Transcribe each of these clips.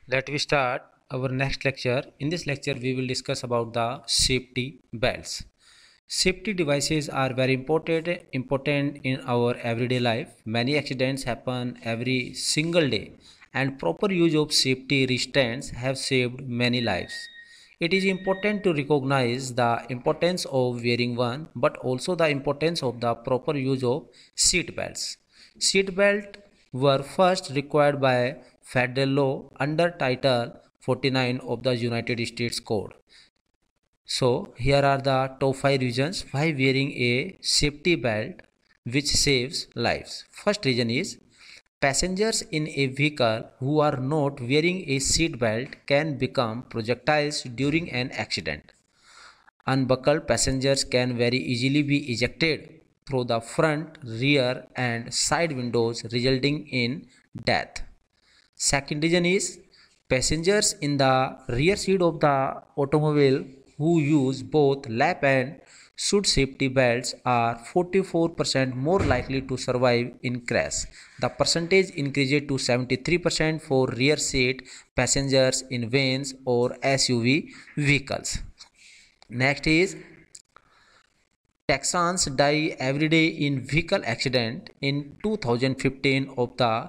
Let we start our next lecture. In this lecture, we will discuss about the safety belts. Safety devices are very important in our everyday life. Many accidents happen every single day, and proper use of safety restraints have saved many lives. It is important to recognize the importance of wearing one, but also the importance of the proper use of seat belts. Seat belts were first required by federal law under Title 49 of the United States Code. So here are the top 5 reasons why wearing a safety belt which saves lives. First reason is passengers in a vehicle who are not wearing a seat belt can become projectiles during an accident. Unbuckled passengers can very easily be ejected through the front, rear and side windows resulting in death. Second reason is passengers in the rear seat of the automobile who use both lap and seat safety belts are 44% more likely to survive in crash. The percentage increases to 73% for rear seat passengers in vans or SUV vehicles. Next is Texans die every day in vehicle accident. In 2015 of the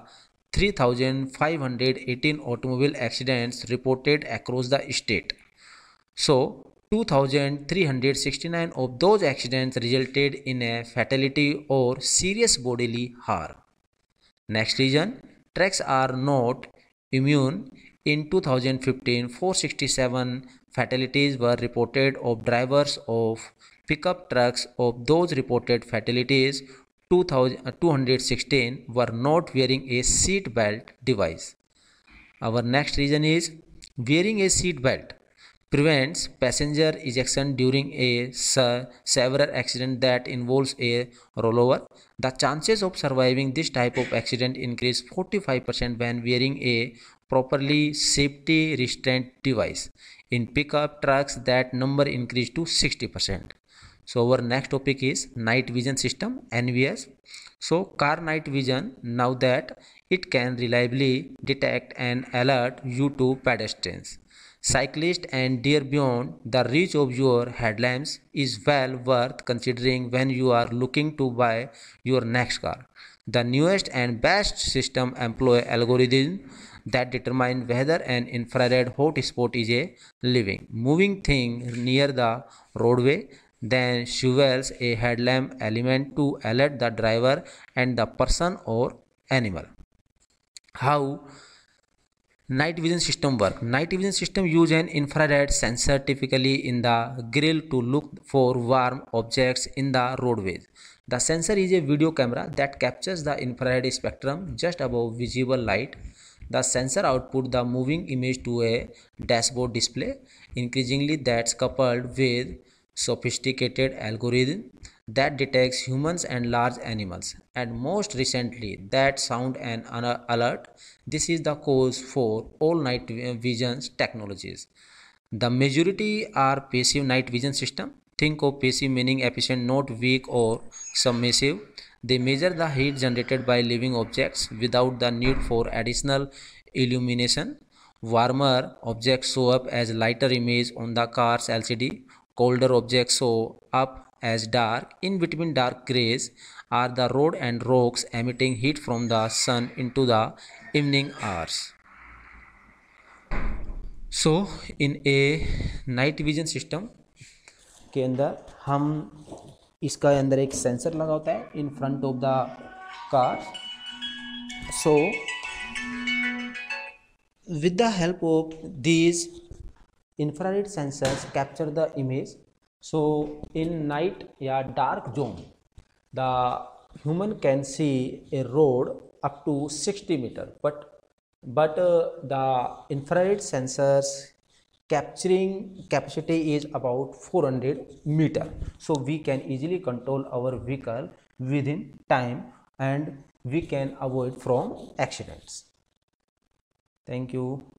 3,518 automobile accidents reported across the state. So 2,369 of those accidents resulted in a fatality or serious bodily harm. Next reason, trucks are not immune. In 2015, 467 fatalities were reported of drivers of pickup trucks. Of those reported fatalities, 216 were not wearing a seat belt device. Our next reason is wearing a seat belt prevents passenger ejection during a severe accident that involves a rollover. The chances of surviving this type of accident increase 45% when wearing a properly safety restraint device. In pickup trucks, that number increased to 60%. So our next topic is night vision system, NVS. So car night vision, now that it can reliably detect and alert you to pedestrians, cyclists and deer beyond the reach of your headlamps is well worth considering when you are looking to buy your next car. The newest and best system employ algorithms that determine whether an infrared hotspot is a living, moving thing near the roadway, then shovels a headlamp element to alert the driver and the person or animal. How night vision system work? Night vision system use an infrared sensor typically in the grille to look for warm objects in the roadways. The sensor is a video camera that captures the infrared spectrum just above visible light. The sensor outputs the moving image to a dashboard display. Increasingly, that's coupled with sophisticated algorithm that detects humans and large animals, and most recently that sound and alert. This is the cause for all night vision technologies. The majority are passive night vision system. Think of passive meaning efficient, not weak or submissive. They measure the heat generated by living objects without the need for additional illumination. Warmer objects show up as lighter image on the car's LCD. Colder objects show up as dark. In between dark grays are the road and rocks emitting heat from the sun into the evening hours. So in a night vision system के अंदर हम इसका अंदर एक sensor लगा होता है in front of the car. So with the help of these infrared sensors capture the image. So in night या dark zone the human can see a road up to 60 meter, but the infrared sensors capturing capacity is about 400 meter, so we can easily control our vehicle within time and we can avoid from accidents. Thank you.